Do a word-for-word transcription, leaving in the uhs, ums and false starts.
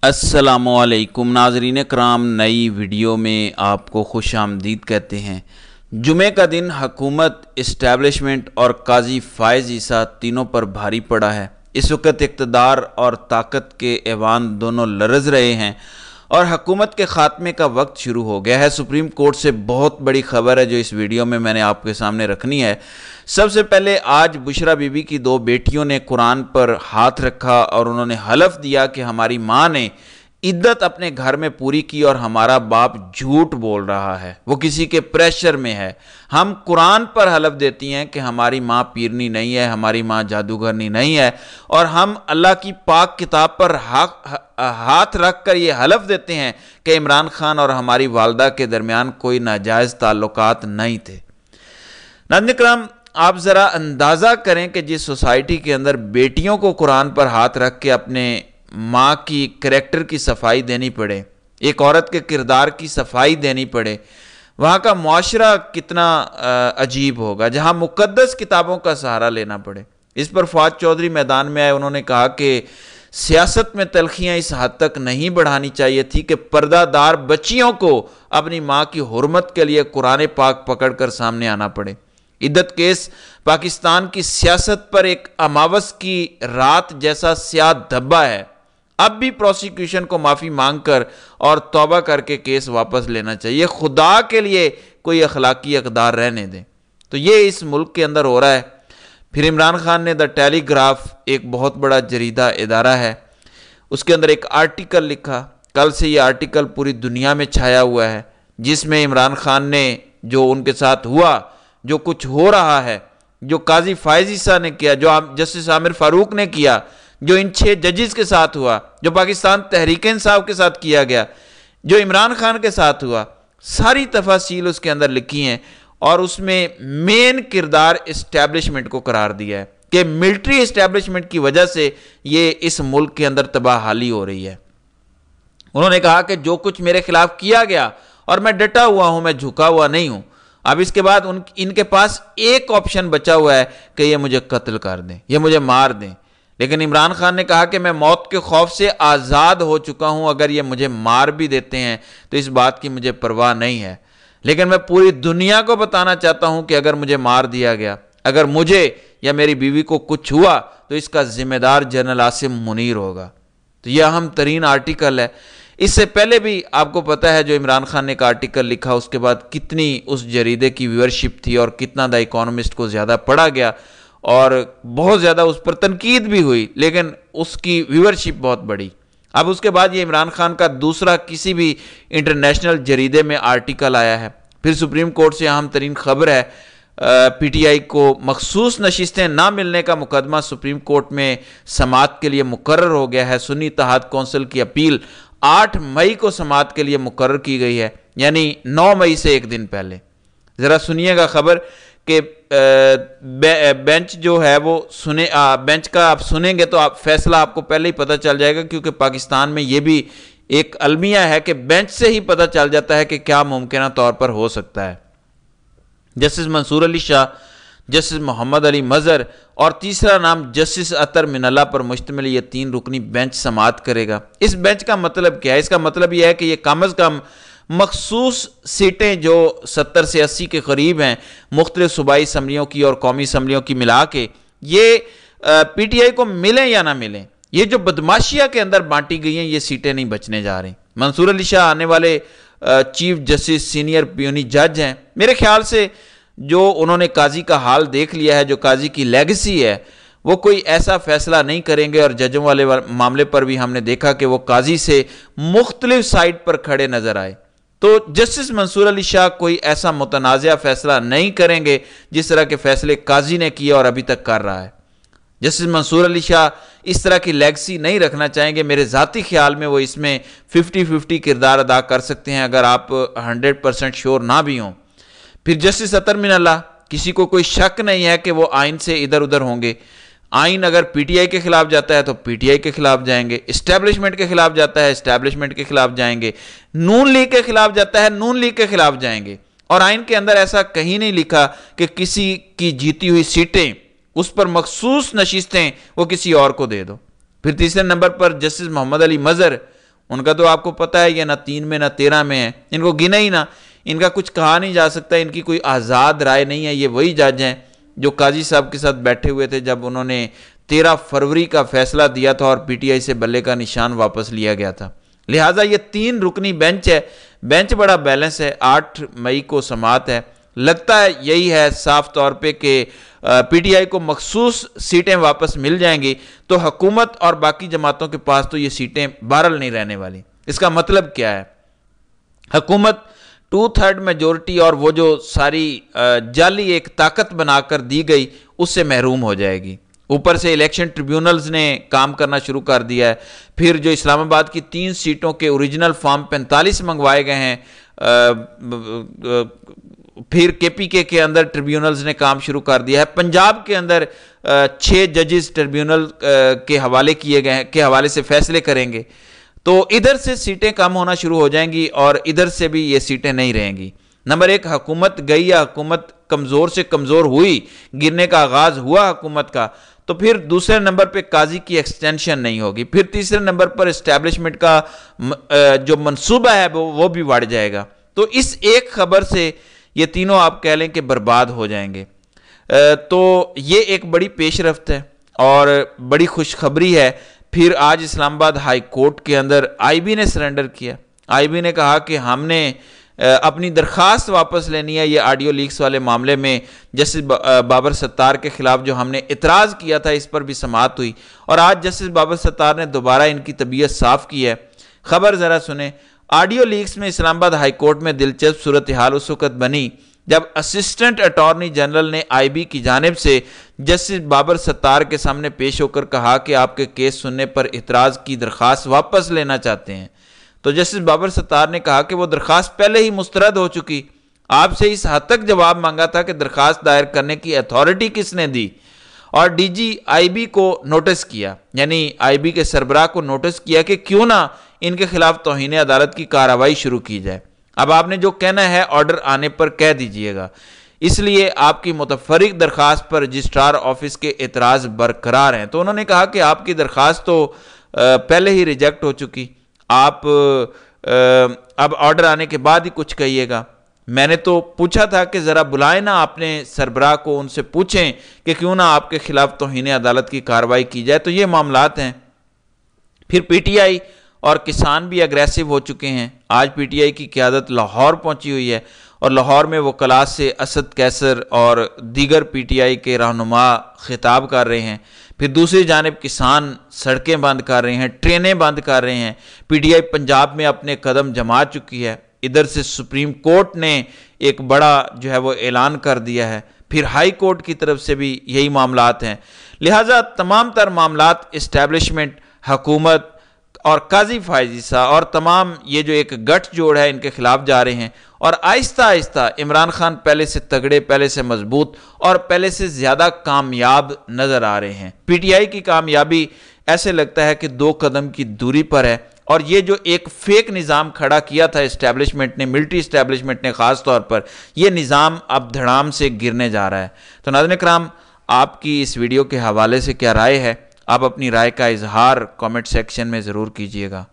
अस्सलामुअलैकुम नाज़रीन कराम, नई वीडियो में आपको खुश आमदीद कहते हैं। जुमे का दिन हुकूमत, इस्टेब्लिशमेंट और काजी फ़ायज़ ईसा तीनों पर भारी पड़ा है। इस वक्त इक़्तिदार और ताकत के ऐवान दोनों लरज़ रहे हैं और हुकूमत के ख़ात्मे का वक्त शुरू हो गया है। सुप्रीम कोर्ट से बहुत बड़ी खबर है जो इस वीडियो में मैंने आपके सामने रखनी है। सबसे पहले आज बुशरा बीबी की दो बेटियों ने कुरान पर हाथ रखा और उन्होंने हलफ दिया कि हमारी माँ ने इद्दत अपने घर में पूरी की और हमारा बाप झूठ बोल रहा है, वो किसी के प्रेशर में है। हम कुरान पर हलफ देती हैं कि हमारी माँ पीरनी नहीं है, हमारी माँ जादूगरनी नहीं है, और हम अल्लाह की पाक किताब पर हाथ रख कर ये हलफ देते हैं कि इमरान खान और हमारी वालदा के दरमियान कोई नाजायज़ ताल्लुकात नहीं थे। नाज़रीन कराम, आप ज़रा अंदाज़ा करें कि जिस सोसाइटी के अंदर बेटियों को कुरान पर हाथ रख के अपने माँ की करैक्टर की सफाई देनी पड़े, एक औरत के किरदार की सफाई देनी पड़े, वहाँ का मुआशरा कितना अजीब होगा, जहाँ मुक़द्दस किताबों का सहारा लेना पड़े। इस पर फवाद चौधरी मैदान में आए, उन्होंने कहा कि सियासत में तलखियाँ इस हद तक नहीं बढ़ानी चाहिए थी कि पर्दादार बच्चियों को अपनी माँ की हुर्मत के लिए कुरान पाक पकड़ कर सामने आना पड़े। इद्दत केस पाकिस्तान की सियासत पर एक अमावस की रात जैसा स्याह धब्बा है। अब भी प्रोसिक्यूशन को माफ़ी मांगकर और तौबा करके केस वापस लेना चाहिए। खुदा के लिए कोई अखलाकी अक़दार रहने दें। तो ये इस मुल्क के अंदर हो रहा है। फिर इमरान खान ने द टेलीग्राफ, एक बहुत बड़ा जरीदा इदारा है, उसके अंदर एक आर्टिकल लिखा। कल से ये आर्टिकल पूरी दुनिया में छाया हुआ है, जिसमें इमरान खान ने जो उनके साथ हुआ, जो कुछ हो रहा है, जो काजी फायज़ ईसा ने किया, जो जस्टिस आमिर फारूक ने किया, जो इन छह जजेस के साथ हुआ, जो पाकिस्तान तहरीक इंसाफ के साथ किया गया, जो इमरान खान के साथ हुआ, सारी तफासील उसके अंदर लिखी हैं। और उसमें मेन किरदार इस्टेब्लिशमेंट को करार दिया है कि मिलिट्री इस्टेब्लिशमेंट की वजह से ये इस मुल्क के अंदर तबाहाली हो रही है। उन्होंने कहा कि जो कुछ मेरे खिलाफ किया गया और मैं डटा हुआ हूं, मैं झुका हुआ नहीं हूं। अब इसके बाद उन इनके पास एक ऑप्शन बचा हुआ है कि ये मुझे कत्ल कर दें, ये मुझे मार दें। लेकिन इमरान खान ने कहा कि मैं मौत के खौफ से आज़ाद हो चुका हूं, अगर ये मुझे मार भी देते हैं तो इस बात की मुझे परवाह नहीं है। लेकिन मैं पूरी दुनिया को बताना चाहता हूं कि अगर मुझे मार दिया गया, अगर मुझे या मेरी बीवी को कुछ हुआ तो इसका जिम्मेदार जनरल आसिम मुनीर होगा। तो यह अहम तरीन आर्टिकल है। इससे पहले भी आपको पता है जो इमरान खान ने एक आर्टिकल लिखा, उसके बाद कितनी उस जरीदे की व्यूअरशिप थी और कितना द इकोनॉमिस्ट को ज़्यादा पढ़ा गया और बहुत ज़्यादा उस पर तनकीद भी हुई, लेकिन उसकी व्यूअरशिप बहुत बढ़ी। अब उसके बाद ये इमरान खान का दूसरा किसी भी इंटरनेशनल जरीदे में आर्टिकल आया है। फिर सुप्रीम कोर्ट से अहम तरीन खबर है, पी टी आई को मखसूस नशिस्तें ना मिलने का मुकदमा सुप्रीम कोर्ट में समाअत के लिए मुकर्रर हो गया है। सुन्नी इत्तेहाद कौंसिल की अपील आठ मई को समाअत के लिए मुकर्रर की गई है, यानी नौ मई से एक दिन पहले। ज़रा सुनिएगा खबर कि बेंच जो है वो सुने आ, बेंच का आप सुनेंगे तो आप फैसला आपको पहले ही पता चल जाएगा, क्योंकि पाकिस्तान में ये भी एक अलमिया है कि बेंच से ही पता चल जाता है कि क्या मुमकिन तौर पर हो सकता है। जस्टिस मंसूर अली शाह, जस्टिस मोहम्मद अली मज़हर और तीसरा नाम जस्टिस अतर मिनल्ला पर मुश्तमिल ये तीन रुकनी बेंच समाअत करेगा। इस बेंच का मतलब क्या है? इसका मतलब यह है कि ये कम अज़ कम मखसूस सीटें जो सत्तर से अस्सी के करीब हैं, मुख्तलिफ सूबाई असम्बलियों की और कौमी असम्बलियों की मिला के, ये पी टी आई को मिलें या ना मिलें, ये जो बदमाशिया के अंदर बांटी गई हैं, ये सीटें नहीं बचने जा रही। मंसूर अली शाह आने वाले चीफ जस्टिस, सीनियर पियोनी जज हैं। मेरे ख्याल से जो उन्होंने काजी का हाल देख लिया है, जो काजी की लेगेसी है, वो कोई ऐसा फैसला नहीं करेंगे। और जजों वाले मामले पर भी हमने देखा कि वो काजी से मुख्तलिफ साइड पर खड़े नजर आए। तो जस्टिस मंसूर अली शाह कोई ऐसा मुतनाज़ा फैसला नहीं करेंगे जिस तरह के फैसले काजी ने किए और अभी तक कर रहा है। जस्टिस मंसूर अली शाह इस तरह की लेगेसी नहीं रखना चाहेंगे। मेरे ज़ाती ख्याल में वो इसमें फिफ्टी फिफ्टी किरदार अदा कर सकते हैं, अगर आप हंड्रेड परसेंट श्योर ना भी हों। फिर जस्टिस अतर मिनल्ला, किसी को कोई शक नहीं है कि वो आइन से इधर उधर होंगे। आइन अगर पी टी आई के खिलाफ जाता है तो पी टी आई के खिलाफ जाएंगे, इस्टेब्लिशमेंट के खिलाफ जाता है इस्टेब्लिशमेंट के खिलाफ जाएंगे, नून लीग के खिलाफ जाता है नून लीग के खिलाफ जाएंगे। और आइन के अंदर ऐसा कहीं नहीं लिखा कि किसी की जीती हुई सीटें, उस पर मखसूस नशिस्तें वो किसी और को दे दो। फिर तीसरे नंबर पर जस्टिस मोहम्मद अली मज़हर, ان کا تو آپ کو پتہ ہے یہ نہ تین میں نہ تیرہ میں ہے، ان کو گنا ہی نہ، ان کا کچھ کہا نہیں جا سکتا، ان کی کوئی آزاد رائے نہیں ہے۔ یہ وہی جج ہیں جو قاضی صاحب کے ساتھ بیٹھے ہوئے تھے جب انہوں نے تیرہ فروری کا فیصلہ دیا تھا اور پی ٹی آئی سے بلے کا نشان واپس لیا گیا تھا۔ لہٰذا یہ تین رکنی بینچ ہے، بینچ بڑا بیلنس ہے۔ آٹھ مئی کو سماعت ہے، لگتا ہے یہی ہے صاف طور پہ کہ پی ٹی آئی کو مخصوص سیٹیں واپس مل جائیں گی، تو حکومت اور باقی جماعتوں کے پاس تو یہ سیٹیں بہرحال نہیں رہنے والی۔ اس کا مطلب کیا ہے؟ حکومت ٹو تھرڈ میجورٹی اور وہ جو ساری جعلی ایک طاقت بنا کر دی گئی اس سے محروم ہو جائے گی۔ اوپر سے الیکشن ٹریبیونلز نے کام کرنا شروع کر دیا ہے، پھر جو اسلام آباد کی تین سیٹوں کے اوریجنل فارم پینتالیس منگوائے گئے ہیں، پھر کے پی کے کے اندر ٹریبیونلز نے کام شروع کر دیا ہے، پنجاب کے اندر چھ ججز ٹریبیونل کے حوالے کیے گئے ہیں، کے حوالے سے فیصلے کریں گے، تو ادھر سے سیٹیں کم ہونا شروع ہو جائیں گی اور ادھر سے بھی یہ سیٹیں نہیں رہیں گی۔ نمبر ایک، حکومت گئی یا حکومت کمزور سے کمزور ہوئی، گرنے کا آغاز ہوا حکومت کا، تو پھر دوسرے نمبر پہ قاضی کی ایکسٹینشن نہیں ہوگی، پھر تیسرے نمبر پر اسٹیبلشمنٹ کا جو منصوبہ ہے وہ بھی بڑھ جائے گا۔ تو اس ایک خبر سے یہ تینوں آپ کہہ لیں کہ برباد ہو جائیں گے۔ تو یہ ایک بڑی پیش رفت ہے اور بڑی خوشخبری ہے۔ پھر آج اسلام آباد ہائی کورٹ کے اندر آئی بی نے سرنڈر کیا۔ آئی بی نے کہا کہ ہم نے اپنی درخواست واپس لینی ہے۔ یہ آڈیو لیکس والے معاملے میں جسٹس بابر ستار کے خلاف جو ہم نے اعتراض کیا تھا اس پر بھی سماعت ہوئی، اور آج جسٹس بابر ستار نے دوبارہ ان کی طبیعت صاف کی ہے۔ خبر ذرا سنیں۔ آڈیو لیکس میں اسلام آباد ہائی کورٹ میں دلچسپ صورتحال اس وقت بنی جب اسسٹنٹ اٹارنی جنرل نے آئی بی کی جانب سے جسٹس بابر ستار کے سامنے پیش ہو کر کہا کہ آپ کے کیس سننے پر اعتراض کی درخواست واپس لینا چاہتے ہیں، تو جسٹس بابر ستار نے کہا کہ وہ درخواست پہلے ہی مسترد ہو چکی، آپ سے اس حد تک جواب مانگا تھا کہ درخواست دائر کرنے کی اتھارٹی کس نے دی، اور ڈی جی آئی بی کو نوٹس کیا، یعنی آئی بی کے سربراہ کو نوٹس کیا کہ کیوں نہ ان کے خلاف توہین عدالت کی کارروائی شروع کی جائے۔ اب آپ نے جو کہنا ہے آرڈر آنے پر کہہ دیجئے گا، اس لیے آپ کی متفرق درخواست پر رجسٹرار آفس کے اعتراض برقرار ہیں۔ تو انہوں نے کہا کہ آپ کی درخواست تو پہلے ہی ریجیکٹ ہو چکی، آپ اب آرڈر آنے کے بعد ہی کچھ کہیے گا۔ میں نے تو پوچھا تھا کہ ذرا بلائیں نا اپنے سربراہ کو، ان سے پوچھیں کہ کیوں نہ آپ کے خلاف توہین عدالت کی کارروائی کی جائے۔ تو یہ معاملات ہیں۔ پھر پی ٹی آئی اور کسان بھی اگریسو ہو چکے ہیں۔ آج پی ٹی آئی کی قیادت لاہور پہنچی ہوئی ہے اور لاہور میں وہ کلاس سے اسد کیسر اور دیگر پی ٹی آئی کے رہنما خطاب کر رہے ہیں۔ پھر دوسری جانب کسان سڑکیں بند کر رہے ہیں، ٹرینیں بند کر رہے ہیں۔ پی ٹی آئی پنجاب میں اپنے قدم جما چکی ہے۔ ادھر سے سپریم کورٹ نے ایک بڑا جو ہے وہ اعلان کر دیا ہے، پھر ہائی کورٹ کی طرف سے بھی یہی معاملات ہیں۔ لہٰذا تمام تر معاملات اسٹیبلشمنٹ، حکومت اور قاضی فائز اور تمام یہ جو ایک گٹھ جوڑ ہے ان کے خلاف جا رہے ہیں، اور آہستہ آہستہ عمران خان پہلے سے تگڑے، پہلے سے مضبوط اور پہلے سے زیادہ کامیاب نظر آ رہے ہیں۔ پی ٹی آئی کی کامیابی ایسے لگتا ہے کہ دو قدم کی دوری پر ہے، اور یہ جو ایک فیک نظام کھڑا کیا تھا اسٹیبلشمنٹ نے، ملٹری اسٹیبلشمنٹ نے خاص طور پر، یہ نظام اب دھڑام سے گرنے جا رہا ہے۔ تو ناظرین کرام، آپ کی اس ویڈیو کے حوالے سے کیا رائے ہے؟ آپ اپنی رائے کا اظہار کامنٹ سیکشن میں ضرور کیجئے گا۔